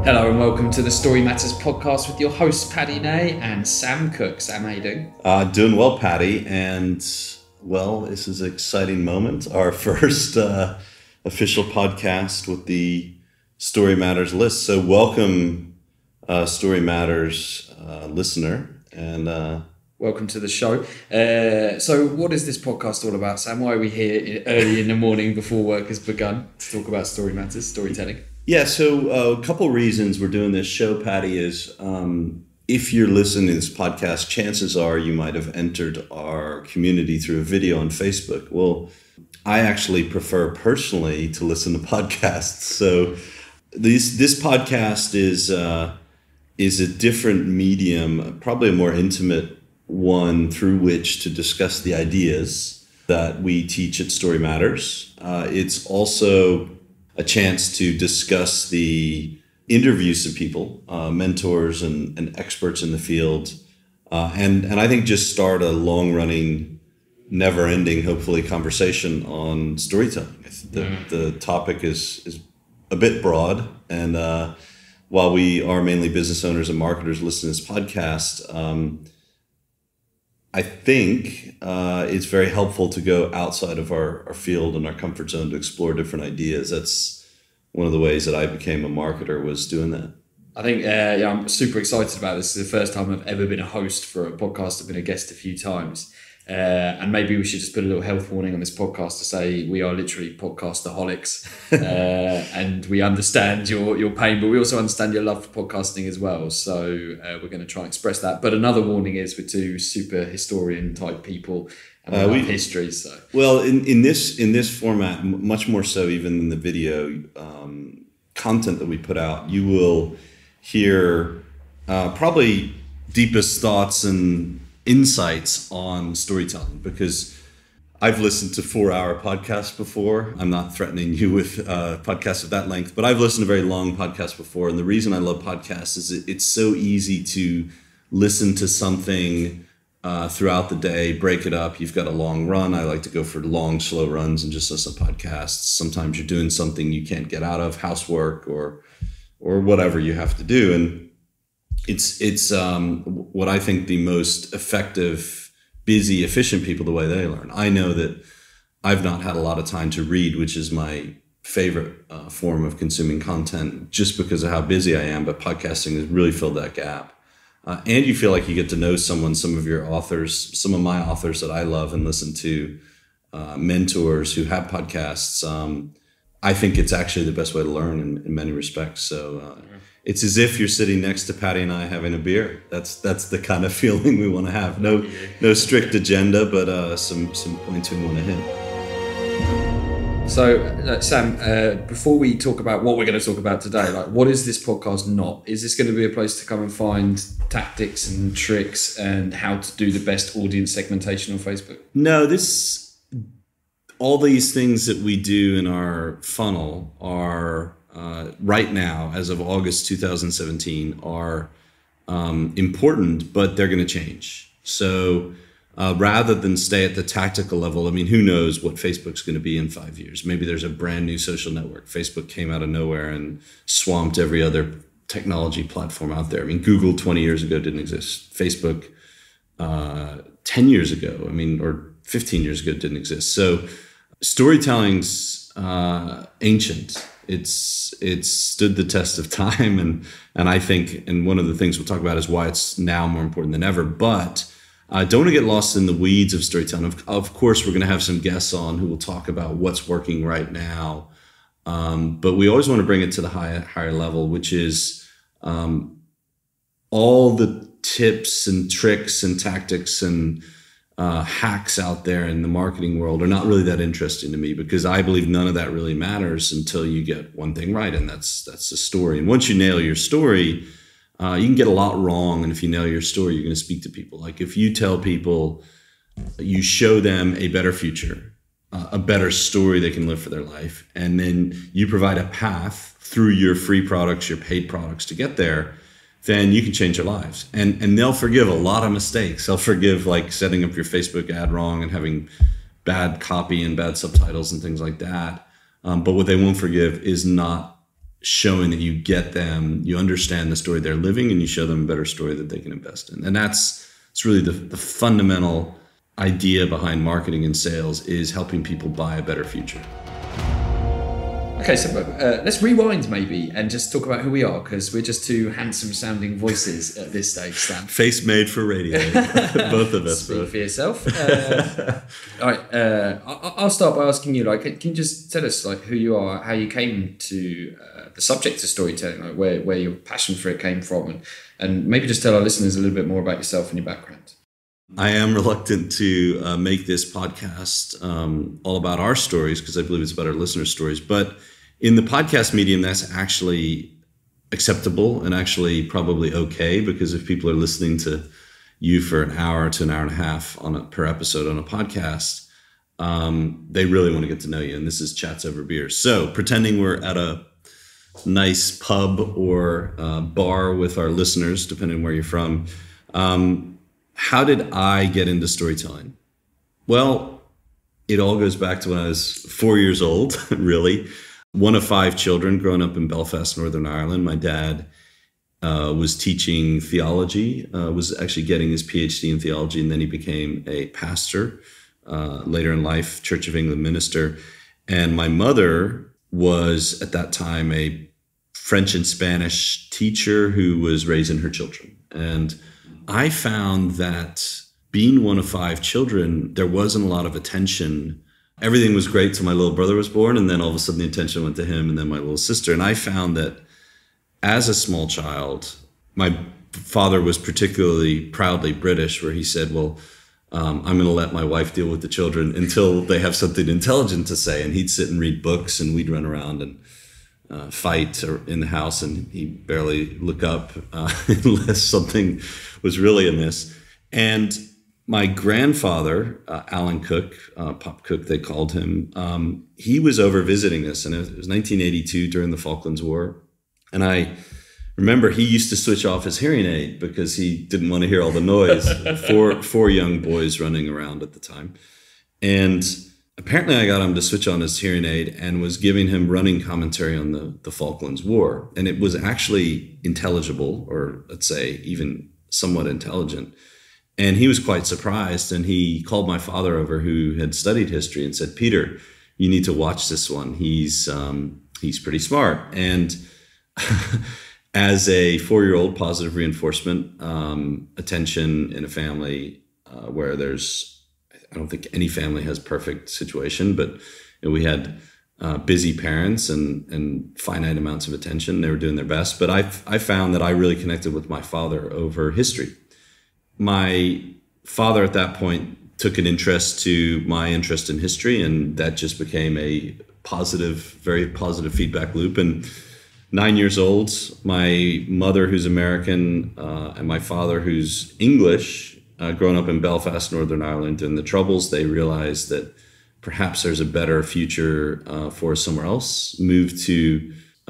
Hello and welcome to the Story Matters podcast with your hosts Paddy Nay and Sam Cook. Sam, how you doing? Doing well, Paddy. And well, this is an exciting moment. Our first official podcast with the Story Matters list. So welcome, Story Matters listener. And welcome to the show. So what is this podcast all about, Sam? Why are we here early in the morning before work has begun to talk about Story Matters, storytelling? Yeah, so a couple reasons we're doing this show, Paddy, is if you're listening to this podcast, chances are you might have entered our community through a video on Facebook. Well, I actually prefer personally to listen to podcasts. So this podcast is a different medium, probably a more intimate one through which to discuss the ideas that we teach at Story Matters. It's also a chance to discuss the interviews of people, mentors and experts in the field, and I think just start a long-running, never-ending, hopefully, conversation on storytelling. The topic is a bit broad, and while we are mainly business owners and marketers listening to this podcast, I think it's very helpful to go outside of our field and our comfort zone to explore different ideas. That's one of the ways that I became a marketer, was doing that. I think I'm super excited about this. This is the first time I've ever been a host for a podcast. I've been a guest a few times. And maybe we should just put a little health warning on this podcast to say we are literally podcastaholics, and we understand your pain, but we also understand your love for podcasting as well. So we're going to try and express that. But another warning is we're two super historian type people, and we love history. So well, in this format, much more so even in the video content that we put out, you will hear probably deepest thoughts and insights on storytelling, because I've listened to 4-hour podcasts before. I'm not threatening you with podcasts of that length, but I've listened to very long podcasts before. And the reason I love podcasts is it's so easy to listen to something throughout the day, break it up. You've got a long run. I like to go for long, slow runs and just listen to podcasts. Sometimes you're doing something you can't get out of, housework or whatever you have to do. And it's what I think the most effective, busy, efficient people, the way they learn. I know that I've not had a lot of time to read, which is my favorite form of consuming content, just because of how busy I am. But podcasting has really filled that gap. And you feel like you get to know some of your authors, some of my authors that I love and listen to, mentors who have podcasts. I think it's actually the best way to learn in many respects. So it's as if you're sitting next to Paddy and I having a beer. That's the kind of feeling we want to have. No strict agenda, but some points we want to hit. So, Sam, before we talk about what we're going to talk about today, what is this podcast not? Is this going to be a place to come and find tactics and tricks and how to do the best audience segmentation on Facebook? No, all these things that we do in our funnel are right now, as of August 2017, are important, but they're going to change. So rather than stay at the tactical level, I mean, who knows what Facebook's going to be in 5 years? Maybe there's a brand new social network. Facebook came out of nowhere and swamped every other technology platform out there. I mean, Google 20 years ago didn't exist. Facebook 10 years ago, or 15 years ago didn't exist. So storytelling's ancient. It's stood the test of time, and I think, and one of the things we'll talk about is why it's now more important than ever. But don't want to get lost in the weeds of storytelling. Of course, we're going to have some guests on who will talk about what's working right now, but we always want to bring it to the higher level, which is all the tips and tricks and tactics and hacks out there in the marketing world are not really that interesting to me, because I believe none of that really matters until you get one thing right, and that's the story. And once you nail your story, you can get a lot wrong. And if you nail your story, you're going to speak to people. Like if you tell people, you show them a better future, a better story they can live for their life, and then you provide a path through your free products, your paid products to get there, then you can change their lives. And they'll forgive a lot of mistakes. They'll forgive like setting up your Facebook ad wrong and having bad copy and bad subtitles and things like that. But what they won't forgive is not showing that you get them, you understand the story they're living, and you show them a better story that they can invest in. And it's really the fundamental idea behind marketing and sales, is helping people buy a better future. Okay, so let's rewind maybe and just talk about who we are, because we're just two handsome sounding voices at this stage, Stan. Face made for radio. Both of us. Speak for yourself. All right, I'll start by asking you, can you just tell us who you are, how you came to the subject of storytelling, where your passion for it came from, and maybe just tell our listeners a little bit more about yourself and your background. I am reluctant to make this podcast all about our stories, because I believe it's about our listeners' stories. But in the podcast medium, that's actually acceptable and actually probably okay, because if people are listening to you for an hour to an hour and a half per episode on a podcast, they really want to get to know you. And this is Chats Over Beer. So pretending we're at a nice pub or bar with our listeners, depending on where you're from, how did I get into storytelling? Well, it all goes back to when I was 4 years old, really. One of 5 children growing up in Belfast, Northern Ireland. My dad was teaching theology, was actually getting his PhD in theology, and then he became a pastor later in life, Church of England minister. And my mother was at that time a French and Spanish teacher who was raising her children. And I found that being one of 5 children, there wasn't a lot of attention. Everything was great till my little brother was born, and then all of a sudden the attention went to him and then my little sister. And I found that as a small child, my father was particularly proudly British, where he said, well, I'm going to let my wife deal with the children until they have something intelligent to say. And he'd sit and read books, and we'd run around and fight in the house, and he'd barely look up unless something was really amiss. And my grandfather, Alan Cook, Pop Cook, they called him, he was over visiting us, and it was 1982 during the Falklands War. And I remember he used to switch off his hearing aid because he didn't want to hear all the noise. Four young boys running around at the time. And apparently I got him to switch on his hearing aid and was giving him running commentary on the Falklands War. And it was actually intelligible, or let's say even somewhat intelligent. And he was quite surprised, and he called my father over, who had studied history, and said, Peter, you need to watch this one. He's pretty smart. And as a 4-year-old, positive reinforcement, attention in a family where I don't think any family has perfect situation, but we had busy parents and finite amounts of attention. They were doing their best. But I found that I really connected with my father over history. My father at that point took an interest to my interest in history, and that just became a positive, very positive feedback loop. And 9 years old, my mother, who's American, and my father, who's English, growing up in Belfast, Northern Ireland, in the Troubles, they realized that perhaps there's a better future for us somewhere else. Moved to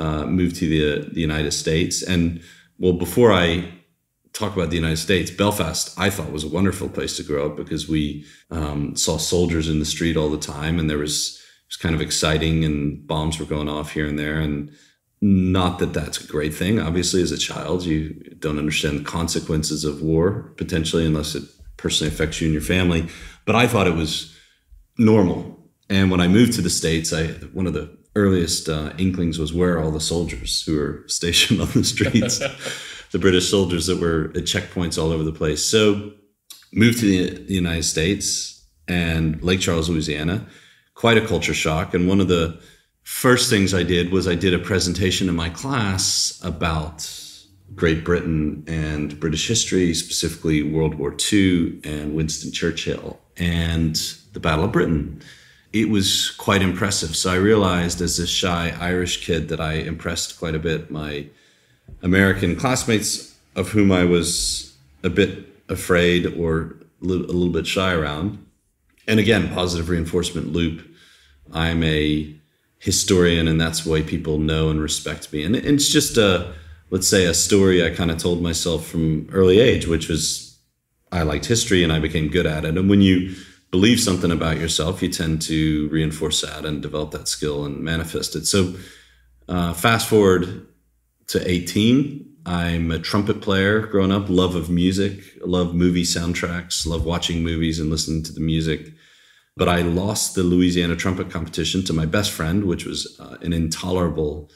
the United States. And well, before I talk about the United States, Belfast, I thought, was a wonderful place to grow up, because we saw soldiers in the street all the time, and it was kind of exciting, and bombs were going off here and there. And not that that's a great thing. Obviously, as a child, you don't understand the consequences of war, potentially, unless it personally affects you and your family. But I thought it was normal. And when I moved to the States, one of the earliest inklings was, where are all the soldiers who were stationed on the streets? The British soldiers that were at checkpoints all over the place. So moved to the United States and Lake Charles, Louisiana, quite a culture shock. And one of the first things I did was I did a presentation in my class about Great Britain and British history, specifically World War II and Winston Churchill and the Battle of Britain. It was quite impressive. So I realized, as this shy Irish kid, that I impressed quite a bit my American classmates, of whom I was a bit afraid or a little bit shy around. And again, positive reinforcement loop. I'm a historian, and that's the way people know and respect me. And it's just let's say a story I kind of told myself from early age, which was I liked history and I became good at it. And when you believe something about yourself, you tend to reinforce that and develop that skill and manifest it. So Fast forward to 18. I'm a trumpet player growing up, love of music, love movie soundtracks, love watching movies and listening to the music. But I lost the Louisiana trumpet competition to my best friend, which was an intolerable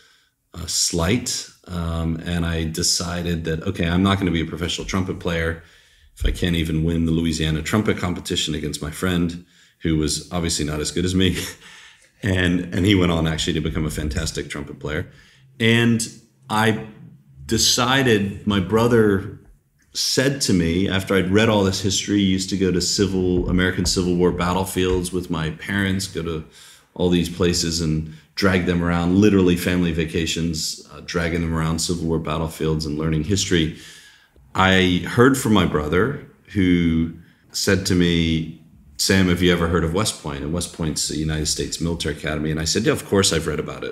slight. And I decided that, okay, I'm not going to be a professional trumpet player if I can't even win the Louisiana trumpet competition against my friend, who was obviously not as good as me. And he went on actually to become a fantastic trumpet player. And I decided, my brother said to me, after I'd read all this history, used to go to American Civil War battlefields with my parents, go to all these places and drag them around, literally family vacations, dragging them around Civil War battlefields and learning history. I heard from my brother, who said to me, Sam, have you ever heard of West Point? And West Point's a United States military academy. And I said, yeah, of course I've read about it.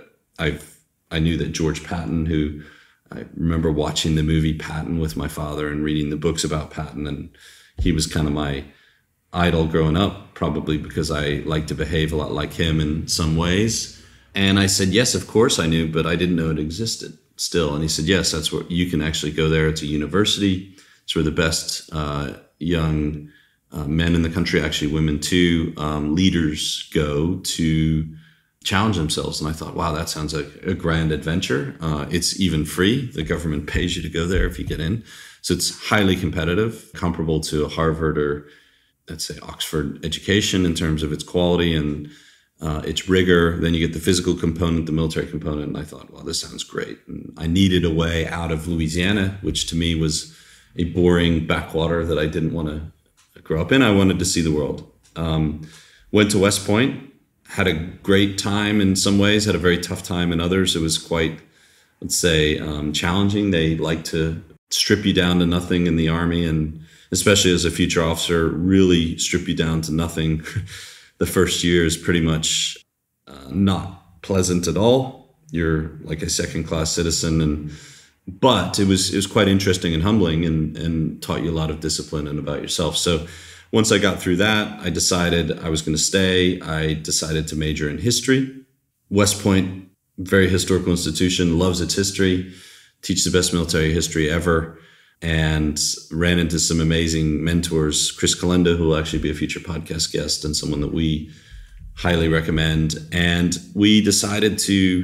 I knew that George Patton, who I remember watching the movie Patton with my father and reading the books about Patton. And he was kind of my idol growing up, probably because I like to behave a lot like him in some ways. And I said, yes, of course I knew, but I didn't know it existed still. And he said, yes, that's where you can actually go there. It's a university. It's where the best young men in the country, actually women too, leaders go to challenge themselves. And I thought, wow, that sounds like a grand adventure. It's even free. The government pays you to go there if you get in. So it's highly competitive, comparable to a Harvard or, let's say, Oxford education in terms of its quality and its rigor. Then you get the physical component, the military component. And I thought, wow, this sounds great. And I needed a way out of Louisiana, which to me was a boring backwater that I didn't want to grow up in. I wanted to see the world. Went to West Point. Had a great time in some ways, had a very tough time in others. It was quite, let's say, challenging. They like to strip you down to nothing in the Army, and especially as a future officer, really strip you down to nothing. The first year is pretty much not pleasant at all. You're like a second-class citizen, but it was quite interesting and humbling and taught you a lot of discipline and about yourself. So once I got through that, I decided I was going to stay. I decided to major in history. West Point, very historical institution, loves its history, teaches the best military history ever, and ran into some amazing mentors. Chris Kalenda, who will actually be a future podcast guest and someone that we highly recommend. And we decided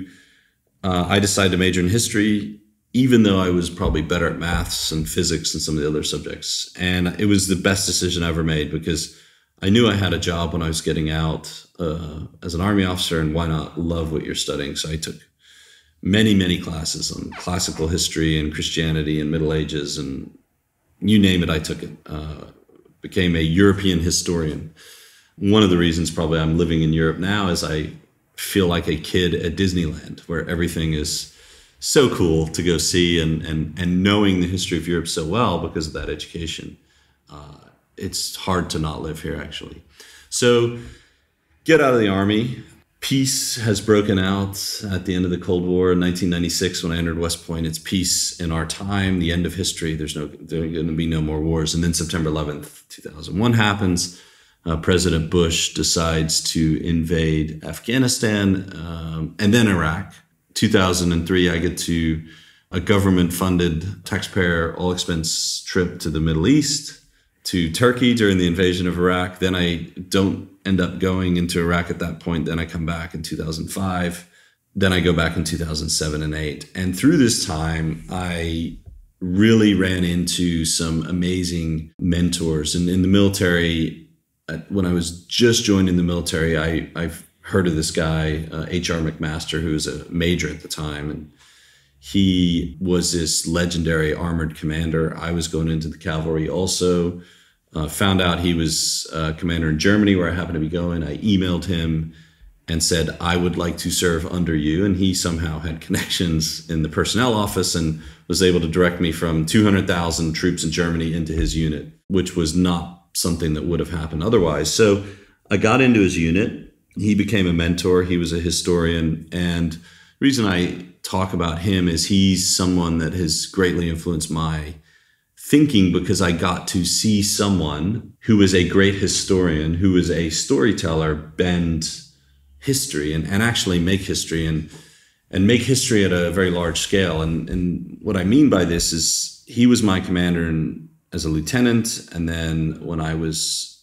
I decided to major in history, even though I was probably better at maths and physics and some of the other subjects. And it was the best decision I ever made, because I knew I had a job when I was getting out as an Army officer, and why not love what you're studying? So I took many, many classes on classical history and Christianity and Middle Ages, and you name it, I took it. Became a European historian. One of the reasons probably I'm living in Europe now is I feel like a kid at Disneyland, where everything is so cool to go see, and knowing the history of Europe so well because of that education. It's hard to not live here, actually. So get out of the Army. Peace has broken out at the end of the Cold War in 1996 when I entered West Point. It's peace in our time, the end of history. There are going to be no more wars. And then September 11th, 2001 happens. President Bush decides to invade Afghanistan and then Iraq. 2003, I get to a government-funded, taxpayer, all-expense trip to the Middle East, to Turkey during the invasion of Iraq. Then I don't end up going into Iraq at that point. Then I come back in 2005. Then I go back in 2007 and 2008. And through this time, I really ran into some amazing mentors. And in the military, when I was just joining the military, I've heard of this guy, H.R. McMaster, who was a major at the time. And he was this legendary armored commander. I was going into the cavalry also. Found out he was commander in Germany, where I happened to be going. I emailed him and said, I would like to serve under you. And he somehow had connections in the personnel office and was able to direct me from 200,000 troops in Germany into his unit, which was not something that would have happened otherwise. So I got into his unit. He became a mentor. He was a historian. And the reason I talk about him is he's someone that has greatly influenced my thinking, because I got to see someone who was a great historian, who was a storyteller, bend history and actually make history. And and make history at a very large scale. And what I mean by this is he was my commander as a lieutenant. And then when I was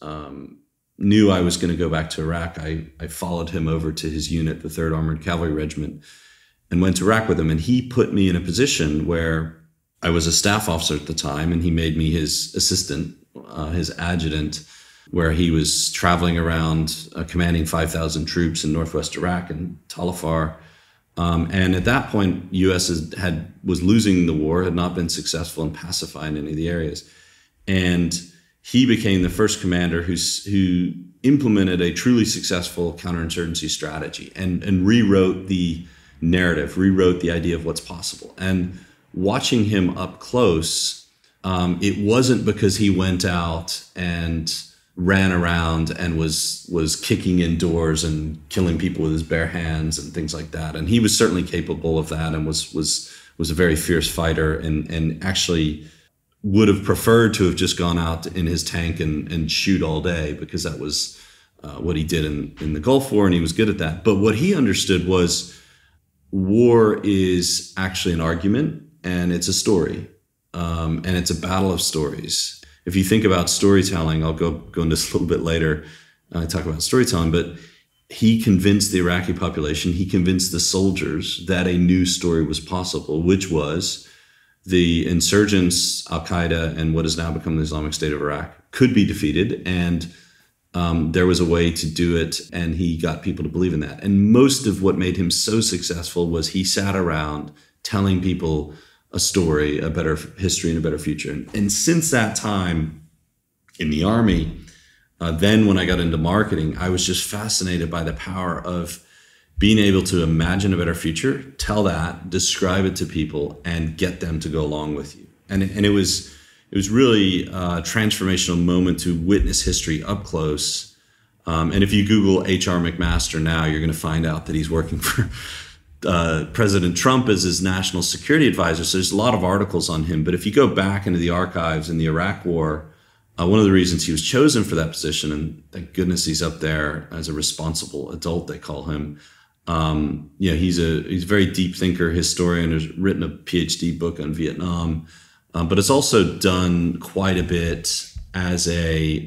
knew I was going to go back to Iraq, I followed him over to his unit, the 3rd Armored Cavalry Regiment, and went to Iraq with him. And he put me in a position where I was a staff officer at the time, and he made me his assistant, his adjutant, where he was traveling around commanding 5,000 troops in northwest Iraq and Tal Afar. And at that point, U.S. was losing the war, had not been successful in pacifying any of the areas. And he became the first commander who implemented a truly successful counterinsurgency strategy and rewrote the narrative, rewrote the idea of what's possible. And watching him up close, it wasn't because he went out and ran around and was kicking in doors and killing people with his bare hands and things like that. And he was certainly capable of that, and was a very fierce fighter, and actually would have preferred to have just gone out in his tank and shoot all day, because that was what he did in the Gulf War, and he was good at that. But what he understood was war is actually an argument, and it's a story, and it's a battle of stories. If you think about storytelling, I'll go into this a little bit later, talk about storytelling, but he convinced the Iraqi population, he convinced the soldiers that a new story was possible, which was the insurgents, Al-Qaeda, and what has now become the Islamic State of Iraq could be defeated, and there was a way to do it, and he got people to believe in that. And most of what made him so successful was he sat around telling people a story, a better history, and a better future. And since that time in the Army, then when I got into marketing, I was just fascinated by the power of being able to imagine a better future, tell that, describe it to people, and get them to go along with you. And it was really a transformational moment to witness history up close. And if you Google H.R. McMaster now, you're going to find out that he's working for President Trump as his national security advisor. So there's a lot of articles on him. But if you go back into the archives in the Iraq War, one of the reasons he was chosen for that position, and thank goodness he's up there as a responsible adult, they call him. He's a very deep thinker, historian, has written a PhD book on Vietnam, but it's also done quite a bit as a,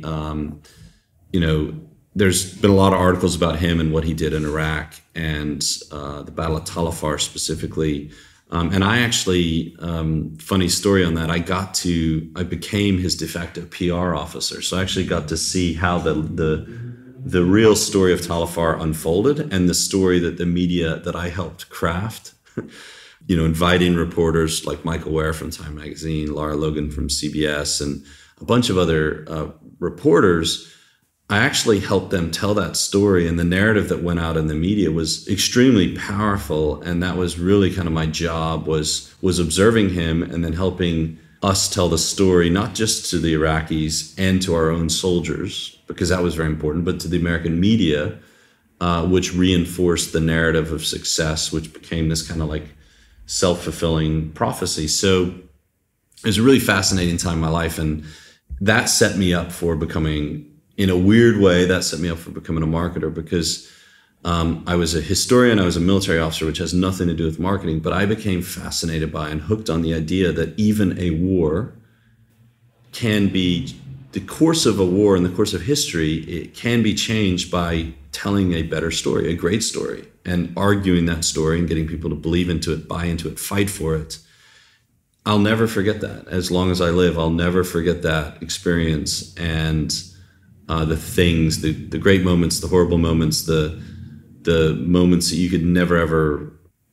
there's been a lot of articles about him and what he did in Iraq and the Battle of Tal Afar specifically. And I actually, funny story on that, I became his de facto PR officer. So I actually got to see how the real story of Tal Afar unfolded, and the story that the media that I helped craft, inviting reporters like Michael Ware from Time Magazine, Lara Logan from CBS, and a bunch of other reporters. I actually helped them tell that story, and the narrative that went out in the media was extremely powerful. And that was really kind of my job, was observing him and then helping us tell the story, not just to the Iraqis and to our own soldiers, because that was very important, but to the American media, which reinforced the narrative of success, which became this kind of like self-fulfilling prophecy. So it was a really fascinating time in my life. And that set me up for becoming, in a weird way, that set me up for becoming a marketer, because I was a historian, I was a military officer, which has nothing to do with marketing, but I became fascinated by and hooked on the idea that even a war can be, the course of a war and the course of history, it can be changed by telling a better story, a great story, and arguing that story and getting people to believe into it, buy into it, fight for it. I'll never forget that. As long as I live, I'll never forget that experience. And the things, the great moments, the horrible moments, the moments that you could never ever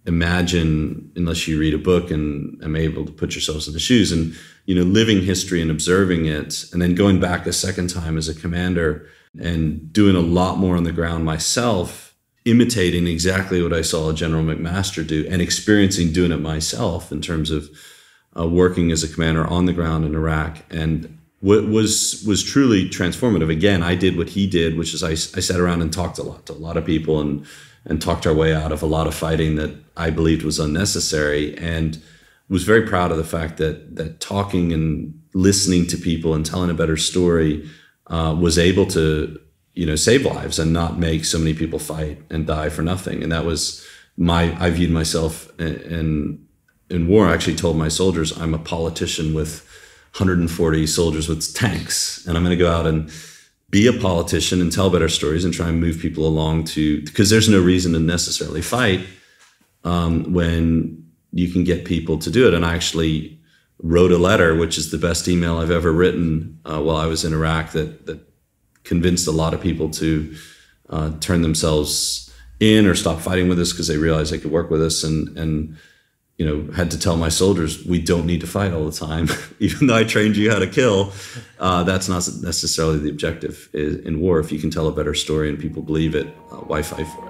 imagine unless you read a book and am able to put yourselves in the shoes, and living history and observing it, and then going back a second time as a commander and doing a lot more on the ground myself, imitating exactly what I saw General McMaster do, and experiencing doing it myself in terms of working as a commander on the ground in Iraq. And what was truly transformative. Again, I did what he did, which is I sat around and talked to a lot of people and talked our way out of a lot of fighting that I believed was unnecessary, and was very proud of the fact that talking and listening to people and telling a better story was able to save lives and not make so many people fight and die for nothing. And that was I viewed myself in war. I actually told my soldiers, I'm a politician with 140 soldiers with tanks, and I'm going to go out and be a politician and tell better stories and try and move people along because there's no reason to necessarily fight when you can get people to do it. And I actually wrote a letter, which is the best email I've ever written while I was in Iraq, that convinced a lot of people to turn themselves in or stop fighting with us because they realized they could work with us, and had to tell my soldiers, we don't need to fight all the time. Even though I trained you how to kill, that's not necessarily the objective in war. If you can tell a better story and people believe it, why fight for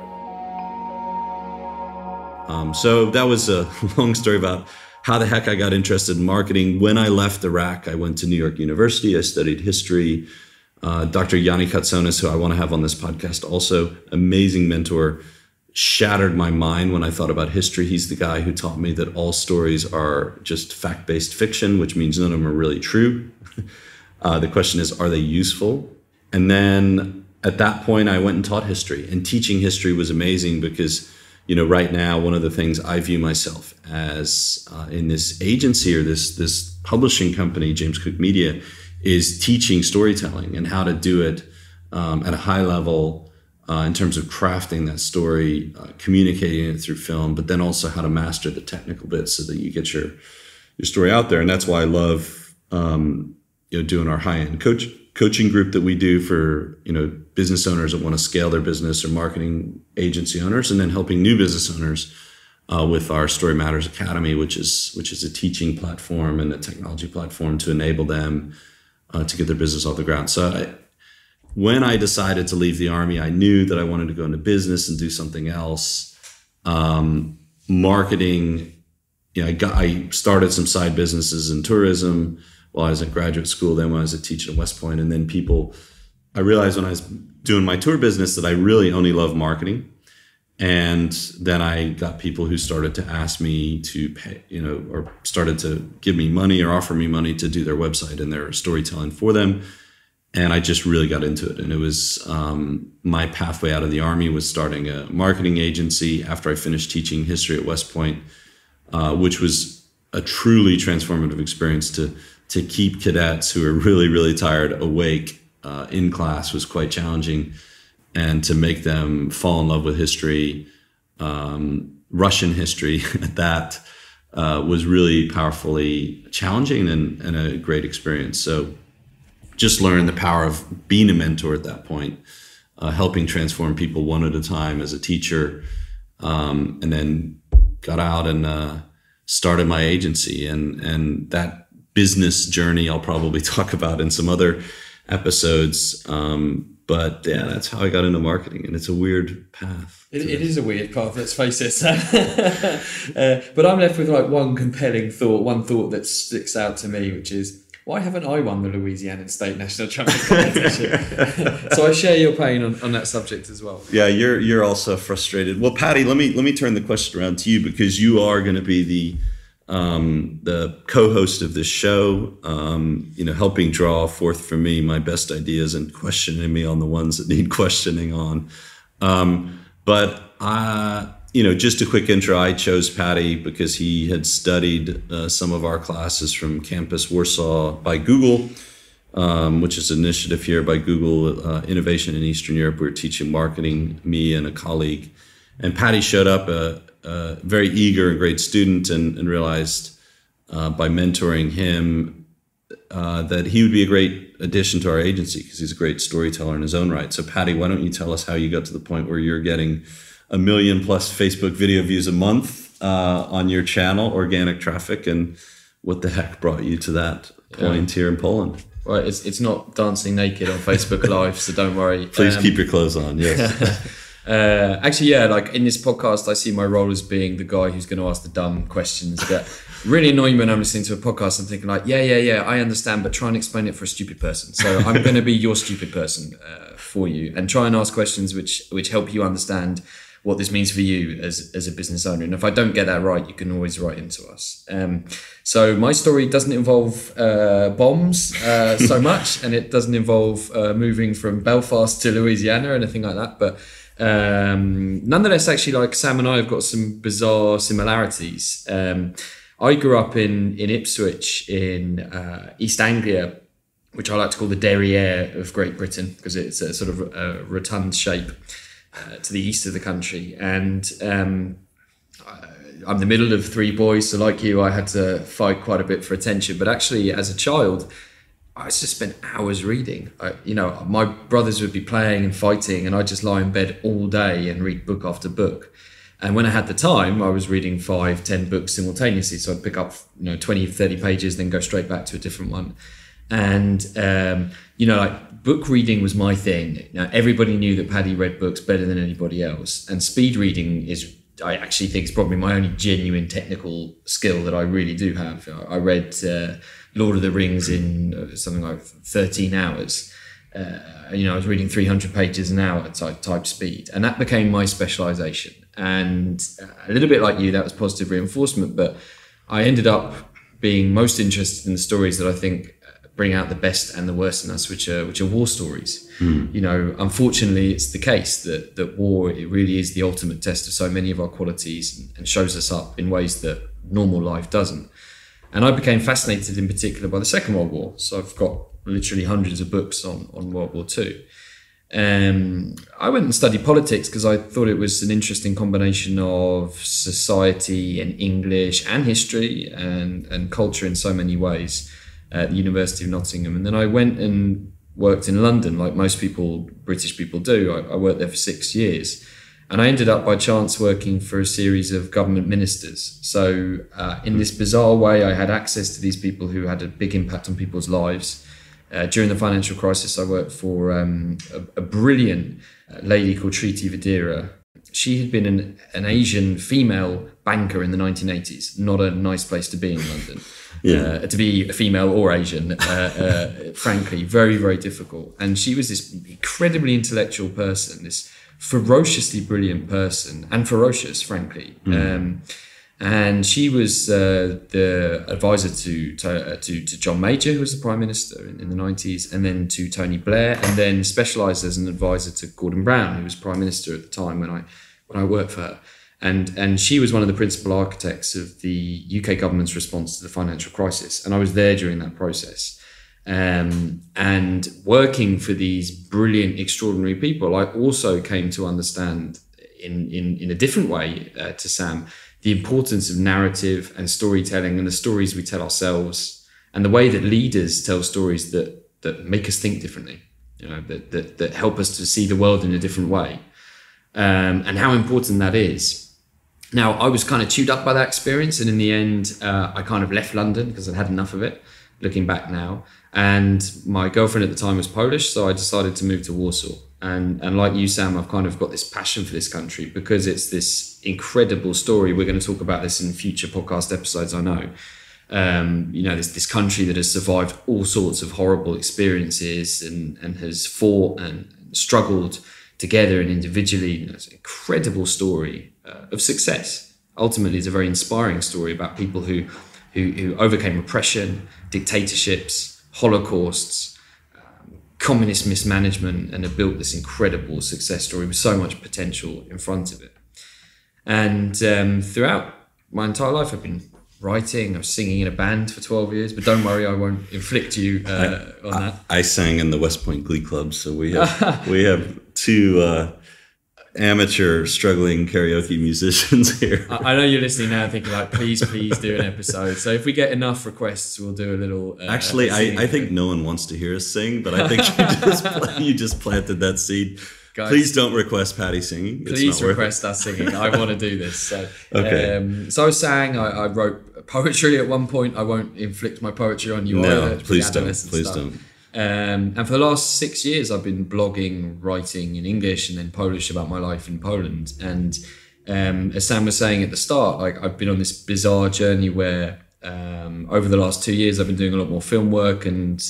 it? So that was a long story about how the heck I got interested in marketing. When I left Iraq, I went to New York University. I studied history. Dr. Yanni Katsonis, who I want to have on this podcast also, amazing mentor, shattered my mind when I thought about history. He's the guy who taught me that all stories are just fact-based fiction, which means none of them are really true. The question is, are they useful? And then at that point, I went and taught history. And teaching history was amazing because, right now, one of the things I view myself as in this agency or this publishing company, James Cook Media, is teaching storytelling and how to do it at a high level, in terms of crafting that story, communicating it through film, but then also how to master the technical bits so that you get your story out there. And that's why I love doing our high-end coaching group that we do for business owners that want to scale their business, or marketing agency owners, and then helping new business owners with our Story Matters Academy, which is a teaching platform and a technology platform to enable them to get their business off the ground. So when I decided to leave the Army, I knew that I wanted to go into business and do something else. Marketing, I started some side businesses in tourism while I was at graduate school, then when I was a teacher at West Point. And then I realized when I was doing my tour business that I really only love marketing. And then I got people who started to ask me to pay, or started to give me money or offer me money to do their website and their storytelling for them. And I just really got into it. And it was my pathway out of the Army was starting a marketing agency after I finished teaching history at West Point, which was a truly transformative experience to keep cadets who are really, really tired awake in class was quite challenging. And to make them fall in love with history, Russian history at that, was really powerfully challenging and a great experience. So just learned the power of being a mentor at that point, helping transform people one at a time as a teacher, and then got out and started my agency. And that business journey I'll probably talk about in some other episodes. But yeah, that's how I got into marketing, and it's a weird path. It is a weird path, let's face it. But I'm left with one compelling thought, one thought that sticks out to me, which is, why haven't I won the Louisiana State National Trumpet Competition? So I share your pain on that subject as well. Yeah, you're also frustrated. Well, Patty, let me turn the question around to you, because you are going to be the co-host of this show, helping draw forth for me my best ideas and questioning me on the ones that need questioning on. Just a quick intro, I chose Patty because he had studied some of our classes from Campus Warsaw by Google, which is an initiative here by Google, Innovation in Eastern Europe. We were teaching marketing, me and a colleague. And Patty showed up, a very eager and great student, and realized by mentoring him that he would be a great addition to our agency because he's a great storyteller in his own right. So Patty, why don't you tell us how you got to the point where you're getting 1 million plus Facebook video views a month on your channel, organic traffic, and what the heck brought you to that point here in Poland? Right, it's not dancing naked on Facebook Live, so don't worry. Please keep your clothes on, yes. In this podcast, I see my role as being the guy who's going to ask the dumb questions that really annoy me when I'm listening to a podcast. I'm thinking I understand, but try and explain it for a stupid person. So I'm going to be your stupid person for you, and try and ask questions which help you understand what this means for you as a business owner. And if I don't get that right, you can always write into us. So my story doesn't involve bombs so much, and it doesn't involve moving from Belfast to Louisiana or anything like that. But Nonetheless, actually, like Sam and I have got some bizarre similarities. I grew up in Ipswich in East Anglia, which I like to call the derriere of Great Britain, because it's a sort of a rotund shape to the east of the country. And I'm the middle of three boys, so like you, I had to fight quite a bit for attention. But actually, as a child, I just spent hours reading. My brothers would be playing and fighting, and I'd just lie in bed all day and read book after book. And when I had the time, I was reading 5-10 books simultaneously. So I'd pick up 20, 30 pages, then go straight back to a different one. And, like book reading was my thing. Now, everybody knew that Paddy read books better than anybody else. And speed reading I actually think it's probably my only genuine technical skill that I really do have. I read Lord of the Rings in something like 13 hours. I was reading 300 pages an hour at type speed. And that became my specialization. And a little bit like you, that was positive reinforcement. But I ended up being most interested in the stories that I think bring out the best and the worst in us, which are war stories. Unfortunately, it's the case that war, it really is the ultimate test of so many of our qualities and shows us up in ways that normal life doesn't. And I became fascinated in particular by the Second World War. So I've got literally hundreds of books on World War II. I went and studied politics because I thought it was an interesting combination of society and English and history and culture in so many ways at the University of Nottingham. And then I went and worked in London, like most people, British people do. I worked there for 6 years. And I ended up by chance working for a series of government ministers. So in this bizarre way, I had access to these people who had a big impact on people's lives. During the financial crisis, I worked for a brilliant lady called Shriti Vadera. She had been an Asian female banker in the 1980s. Not a nice place to be in London. To be a female or Asian, frankly, very, very difficult. And she was this incredibly intellectual person, this ferociously brilliant person, and ferocious, frankly. And she was the advisor to John Major, who was the Prime Minister in the 90s, and then to Tony Blair, and then specialised as an advisor to Gordon Brown, who was Prime Minister at the time when I worked for her. And she was one of the principal architects of the UK government's response to the financial crisis. And I was there during that process. And working for these brilliant, extraordinary people, I also came to understand in a different way to Sam, the importance of narrative and storytelling and the stories we tell ourselves and the way that leaders tell stories that make us think differently, that help us to see the world in a different way, and how important that is. Now, I was kind of chewed up by that experience, and in the end, I kind of left London because I'd had enough of it, looking back now. And my girlfriend at the time was Polish, so I decided to move to Warsaw. And like you, Sam, I've kind of got this passion for this country because it's this incredible story. We're going to talk about this in future podcast episodes, I know. This country that has survived all sorts of horrible experiences and has fought and struggled together and individually. It's an incredible story of success. Ultimately, it's a very inspiring story about people who overcame oppression, dictatorships, holocausts, communist mismanagement, and have built this incredible success story with so much potential in front of it. And throughout my entire life, I've been writing, I was singing in a band for 12 years, but don't worry, I won't inflict you on that. I sang in the West Point Glee Club, so we have two amateur struggling karaoke musicians here. I know you're listening now thinking like, please do an episode. So if we get enough requests, we'll do a little actually I think no one wants to hear us sing, but I think you just planted that seed. Guys, please don't request Paddy singing. Please request us singing. I want to do this. So, okay. So I sang. I wrote poetry at one point. I won't inflict my poetry on you. No, please don't. Please don't. And for the last 6 years, I've been blogging, writing in English and then Polish about my life in Poland. And as Sam was saying at the start, like I've been on this bizarre journey where over the last 2 years, I've been doing a lot more film work and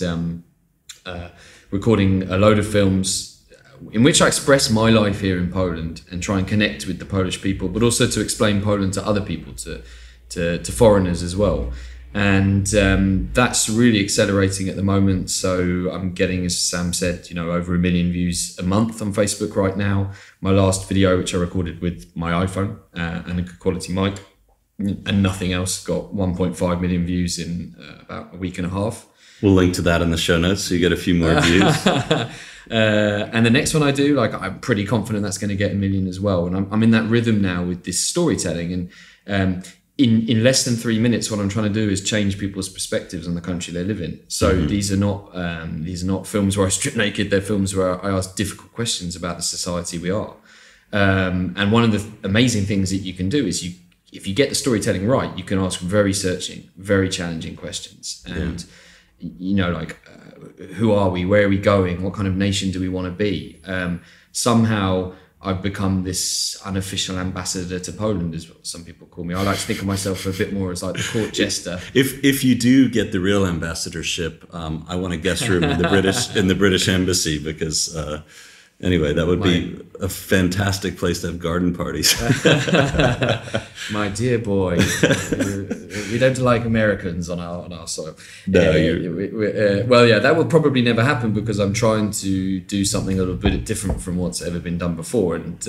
recording a load of films in which I express my life here in Poland and try and connect with the Polish people, but also to explain Poland to other people, to foreigners as well. And that's really accelerating at the moment. So I'm getting, as Sam said, over 1 million views a month on Facebook right now. My last video, which I recorded with my iPhone and a good quality mic and nothing else, got 1.5 million views in about a week and a half. We'll link to that in the show notes so you get a few more views. And the next one I do, I'm pretty confident that's going to get 1 million as well. And I'm in that rhythm now with this storytelling. And in less than 3 minutes, what I'm trying to do is change people's perspectives on the country they live in. So these are not films where I strip naked. They're films where I ask difficult questions about the society we are. And one of the amazing things that you can do is if you get the storytelling right, you can ask very searching, very challenging questions. And who are we? Where are we going? What kind of nation do we want to be? Somehow I've become this unofficial ambassador to Poland, is what some people call me. I like to think of myself a bit more as like the court jester. If you do get the real ambassadorship, I want a guest room in the British embassy, because anyway, that would be a fantastic place to have garden parties. My dear boy, we don't like Americans on our soil. No, that will probably never happen, because I'm trying to do something a little bit different from what's ever been done before. And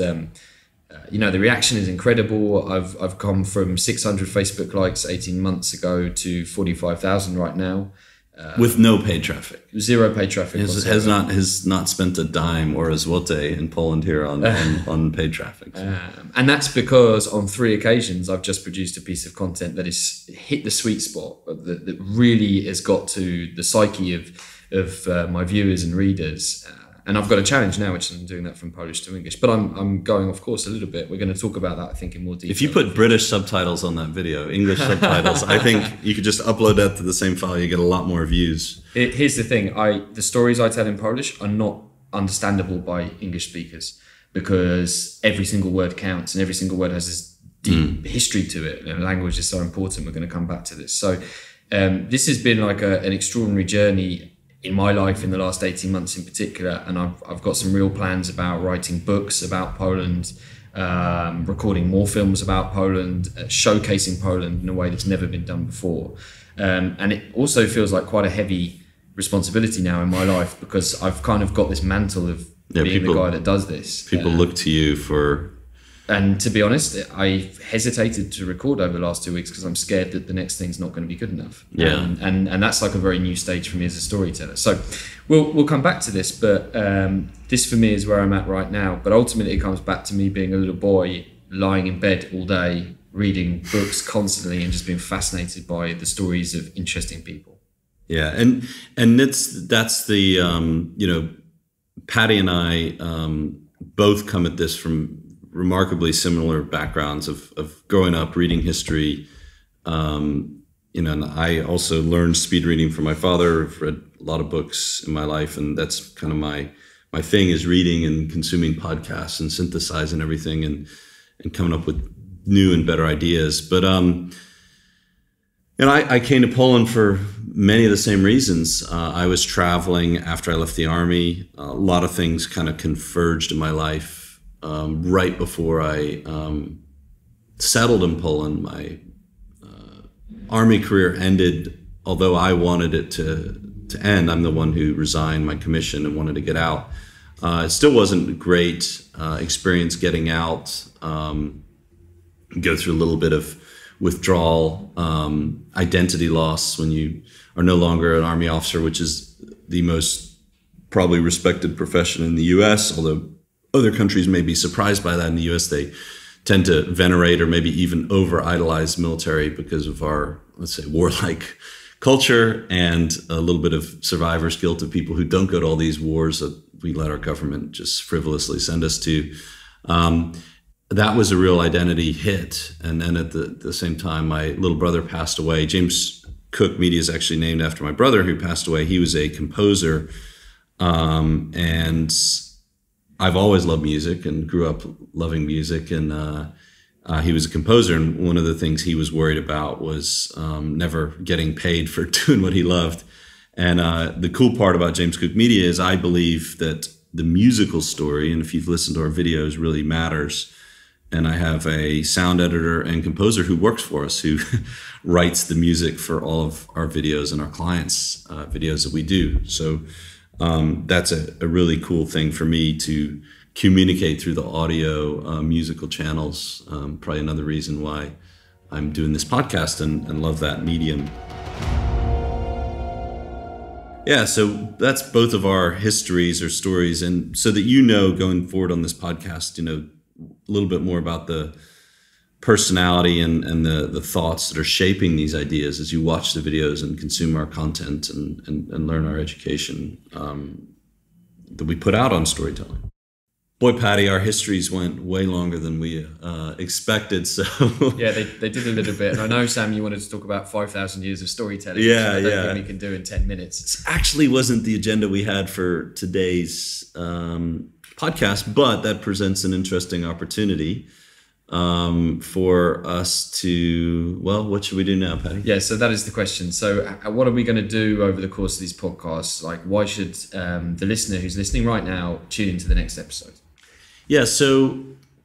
the reaction is incredible. I've come from 600 Facebook likes 18 months ago to 45,000 right now. With no paid traffic. Zero paid traffic. Has not spent a dime or a zloty in Poland here on paid traffic. So. And that's because on 3 occasions I've just produced a piece of content that has hit the sweet spot, that really has got to the psyche of my viewers and readers. And I've got a challenge now, which I'm doing that from Polish to English. But I'm going off course a little bit. We're going to talk about that, I think, in more detail. If you put British subtitles on that video, English subtitles, I think you could just upload that to the same file. You get a lot more views. Here's the thing. The stories I tell in Polish are not understandable by English speakers, because every single word counts and every single word has this deep history to it. Language is so important. We're going to come back to this. So this has been like an extraordinary journey in my life in the last 18 months in particular, and I've got some real plans about writing books about Poland, recording more films about Poland, showcasing Poland in a way that's never been done before. And it also feels like quite a heavy responsibility now in my life, because I've kind of got this mantle of being the guy that does this. People look to you for... And to be honest, I hesitated to record over the last 2 weeks because I'm scared that the next thing's not going to be good enough. Yeah. And that's like a very new stage for me as a storyteller. So we'll come back to this, but this for me is where I'm at right now. But ultimately it comes back to me being a little boy lying in bed all day, reading books constantly, and just being fascinated by the stories of interesting people. Yeah. And that's the, Patty and I both come at this from remarkably similar backgrounds of growing up reading history. And I also learned speed reading from my father. I've read a lot of books in my life, and that's kind of my thing, is reading and consuming podcasts and synthesizing everything and coming up with new and better ideas. But I came to Poland for many of the same reasons. I was traveling after I left the army. A lot of things kind of converged in my life. Right before I settled in Poland, my army career ended. Although I wanted it to end, I'm the one who resigned my commission and wanted to get out. It still wasn't a great experience getting out. Go through a little bit of withdrawal, identity loss when you are no longer an army officer, which is the most probably respected profession in the U.S., although other countries may be surprised by that. In the U.S., they tend to venerate or maybe even over-idolize military because of our, let's say, warlike culture and a little bit of survivor's guilt of people who don't go to all these wars that we let our government just frivolously send us to. That was a real identity hit. And then at the same time, my little brother passed away. James Cook Media is actually named after my brother who passed away. He was a composer, and I've always loved music and grew up loving music, and he was a composer. And one of the things he was worried about was never getting paid for doing what he loved. And the cool part about James Cook Media is I believe that the musical story, and if you've listened to our videos, really matters. and I have a sound editor and composer who works for us, who writes the music for all of our videos and our clients' videos that we do. So that's a really cool thing for me to communicate through the audio musical channels. Probably another reason why I'm doing this podcast and love that medium. Yeah, so that's both of our histories or stories. And so that going forward on this podcast, a little bit more about the personality and the thoughts that are shaping these ideas as you watch the videos and consume our content and learn our education that we put out on storytelling. Boy, Patty, our histories went way longer than we expected. So yeah, they did a little bit. And I know, Sam, you wanted to talk about 5,000 years of storytelling. Yeah, which I don't think we can do in 10 minutes. It actually wasn't the agenda we had for today's podcast, but that presents an interesting opportunity for us to, well, what should we do now, Patty? Yeah, so that is the question. So what are we going to do over the course of these podcasts? Like, why should the listener who's listening right now tune into the next episode? Yeah, so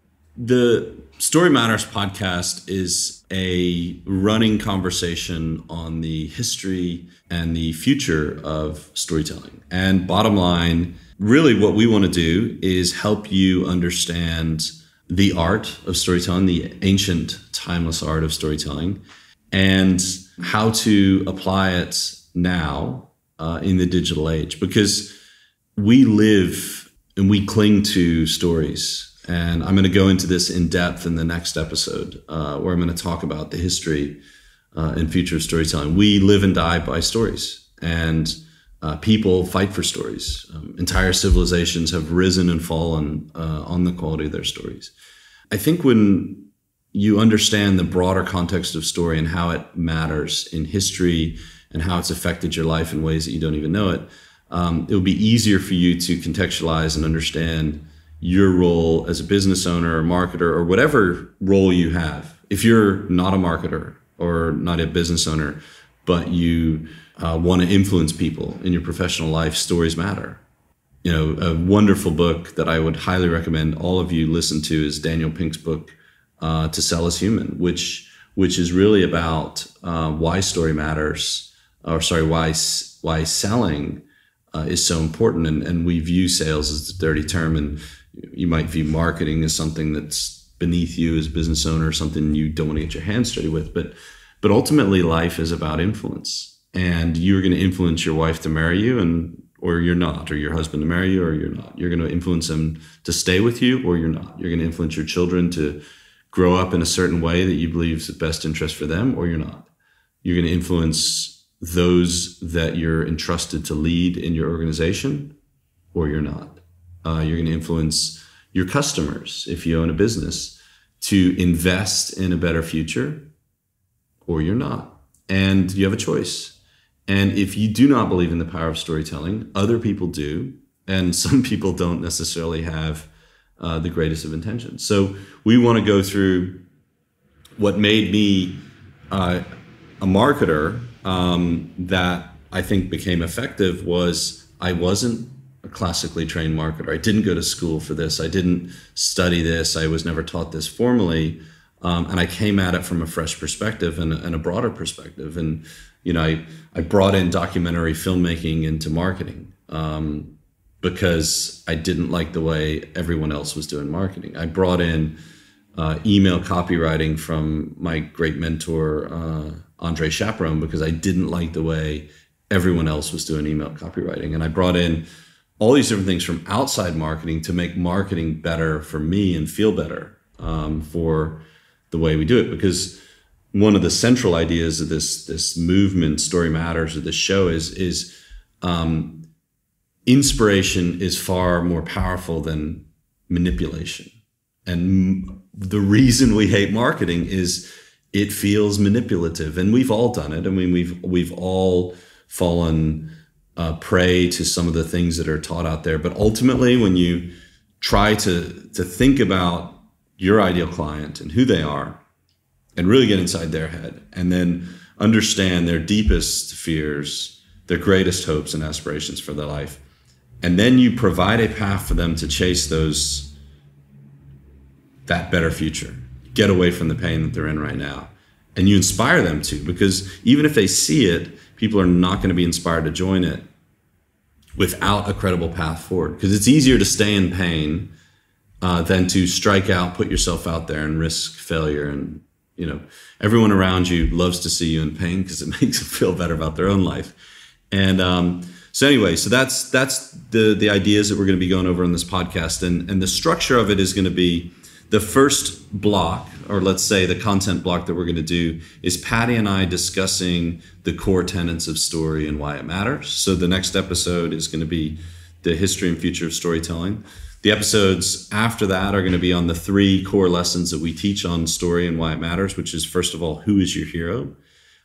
the Story Matters podcast is a running conversation on the history and the future of storytelling. And bottom line, really what we want to do is help you understand the art of storytelling, the ancient, timeless art of storytelling, and how to apply it now in the digital age. Because we live and we cling to stories. And I'm going to go into this in depth in the next episode, where I'm going to talk about the history and future of storytelling. We live and die by stories, and people fight for stories. Entire civilizations have risen and fallen on the quality of their stories. I think when you understand the broader context of story and how it matters in history and how it's affected your life in ways that you don't even know it, it will be easier for you to contextualize and understand your role as a business owner or marketer or whatever role you have. If you're not a marketer or not a business owner, but you want to influence people in your professional life, stories matter. A wonderful book that I would highly recommend all of you listen to is Daniel Pink's book, To Sell as Human, which is really about why story matters, why selling is so important. And we view sales as a dirty term, and you might view marketing as something that's beneath you as a business owner, something you don't want to get your hands dirty with. But ultimately, life is about influence, and you're going to influence your wife to marry you, or you're not, or your husband to marry you, or you're not. You're going to influence them to stay with you, or you're not. You're going to influence your children to grow up in a certain way that you believe is the best interest for them, or you're not. You're going to influence those that you're entrusted to lead in your organization, or you're not. You're going to influence your customers, if you own a business, to invest in a better future, or you're not. And you have a choice. And if you do not believe in the power of storytelling, other people do, and some people don't necessarily have the greatest of intentions. So we want to go through what made me a marketer that I think became effective. Was I wasn't a classically trained marketer. I didn't go to school for this. I didn't study this. I was never taught this formally. And I came at it from a fresh perspective and a broader perspective. And, I brought in documentary filmmaking into marketing because I didn't like the way everyone else was doing marketing. I brought in email copywriting from my great mentor, Andre Chaperone, because I didn't like the way everyone else was doing email copywriting. And I brought in all these different things from outside marketing to make marketing better for me and feel better for the way we do it. Because one of the central ideas of this movement, Story Matters, of this show is inspiration is far more powerful than manipulation. And the reason we hate marketing is it feels manipulative, and we've all done it. I mean, we've all fallen prey to some of the things that are taught out there. But ultimately, when you try to think about your ideal client and who they are, and really get inside their head, and then understand their deepest fears, their greatest hopes and aspirations for their life, and then you provide a path for them to chase those that better future, get away from the pain that they're in right now. And you inspire them to, because even if they see it, people are not going to be inspired to join it without a credible path forward. Because it's easier to stay in pain than to strike out, put yourself out there and risk failure. And, you know, everyone around you loves to see you in pain because it makes them feel better about their own life. And so anyway, so that's the ideas that we're going to be going over in this podcast. And the structure of it is going to be the first block, or let's say the content block that we're going to do, is Patty and I discussing the core tenets of story and why it matters. So the next episode is going to be the history and future of storytelling. The episodes after that are going to be on the 3 core lessons that we teach on story and why it matters, which is, first of all, who is your hero?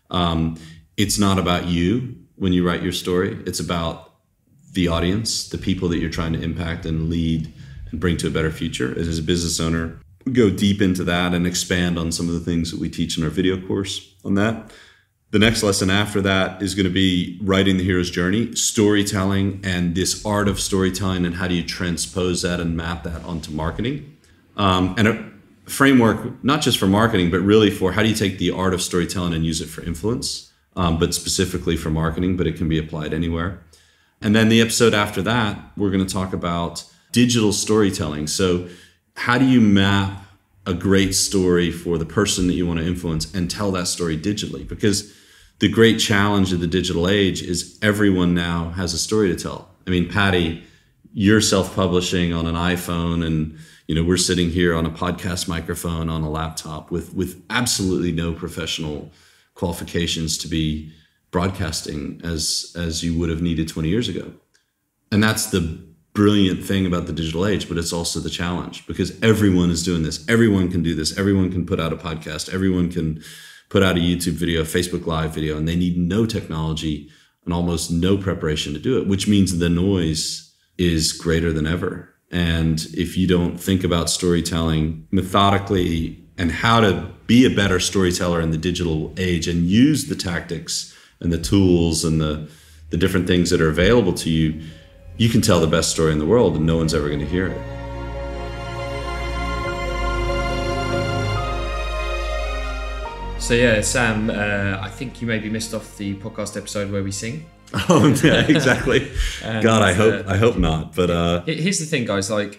It's not about you when you write your story. It's about the audience, the people that you're trying to impact and lead and bring to a better future. As a business owner, we go deep into that and expand on some of the things that we teach in our video course on that. The next lesson after that is going to be writing the hero's journey, storytelling, and this art of storytelling, and how do you transpose that and map that onto marketing. And a framework, not just for marketing, but really for how do you take the art of storytelling and use it for influence, but specifically for marketing, but it can be applied anywhere. And then the episode after that, we're going to talk about digital storytelling. So how do you map a great story for the person that you want to influence and tell that story digitally? Because the great challenge of the digital age is everyone now has a story to tell. I mean, Patty, you're self-publishing on an iPhone, and you know, we're sitting here on a podcast microphone on a laptop with absolutely no professional qualifications to be broadcasting as you would have needed 20 years ago. And that's the brilliant thing about the digital age, but it's also the challenge, because everyone is doing this. Everyone can do this. Everyone can put out a podcast. Everyone can put out a YouTube video, a Facebook Live video, and they need no technology and almost no preparation to do it, which means the noise is greater than ever. And if you don't think about storytelling methodically and how to be a better storyteller in the digital age and use the tactics and the tools and the different things that are available to you, you can tell the best story in the world and no one's ever going to hear it. So yeah, Sam, I think you maybe missed off the podcast episode where we sing. Oh yeah, exactly. God, I hope not. But here's the thing, guys. Like,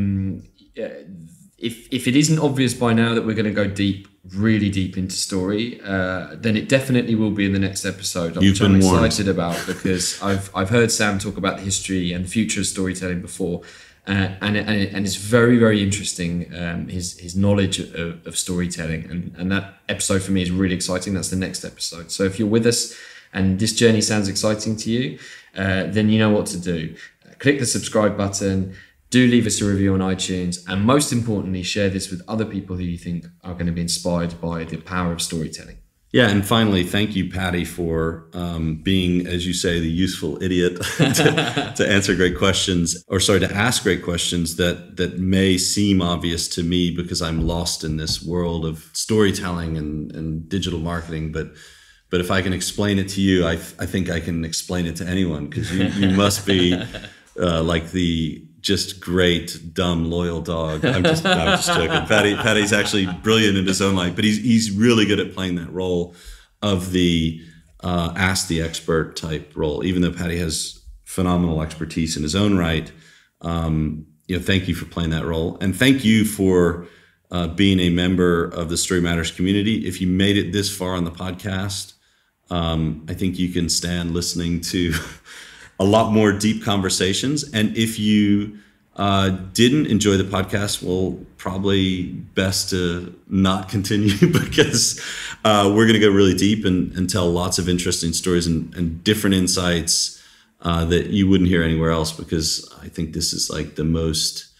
if it isn't obvious by now that we're going to go deep, really deep into story, then it definitely will be in the next episode. Which I'm excited about, because I've heard Sam talk about the history and future of storytelling before, and it's very, very interesting, his knowledge of storytelling, and that episode for me is really exciting. That's the next episode. So if you're with us and this journey sounds exciting to you, then you know what to do. Click the subscribe button. Do leave us a review on iTunes, and most importantly, share this with other people who you think are going to be inspired by the power of storytelling. Yeah, and finally, thank you, Patty, for being, as you say, the useful idiot to answer great questions, or sorry, to ask great questions that may seem obvious to me because I'm lost in this world of storytelling and digital marketing, but if I can explain it to you, I think I can explain it to anyone, because you must be like the just great, dumb, loyal dog. I'm just joking. Patty's actually brilliant in his own life, but he's really good at playing that role of the ask the expert type role. Even though Patty has phenomenal expertise in his own right, thank you for playing that role, and thank you for being a member of the Story Matters community. If you made it this far on the podcast, I think you can stand listening to a lot more deep conversations. And if you didn't enjoy the podcast, well, probably best to not continue, because we're going to go really deep and tell lots of interesting stories and different insights that you wouldn't hear anywhere else, because I think this is like the most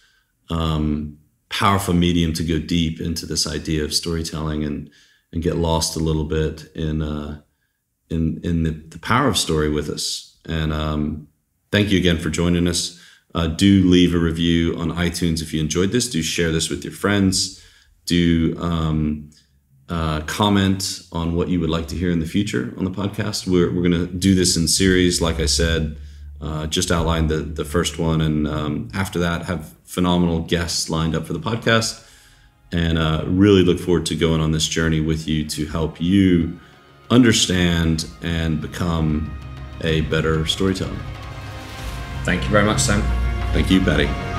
powerful medium to go deep into this idea of storytelling and get lost a little bit in the power of story with us. And thank you again for joining us. Do leave a review on iTunes if you enjoyed this. Do share this with your friends. Do comment on what you would like to hear in the future on the podcast. We're going to do this in series, like I said. Just outlined the first one, and after that, have phenomenal guests lined up for the podcast. and really look forward to going on this journey with you to help you understand and become a better storyteller. Thank you very much, Sam. Thank you, Patty.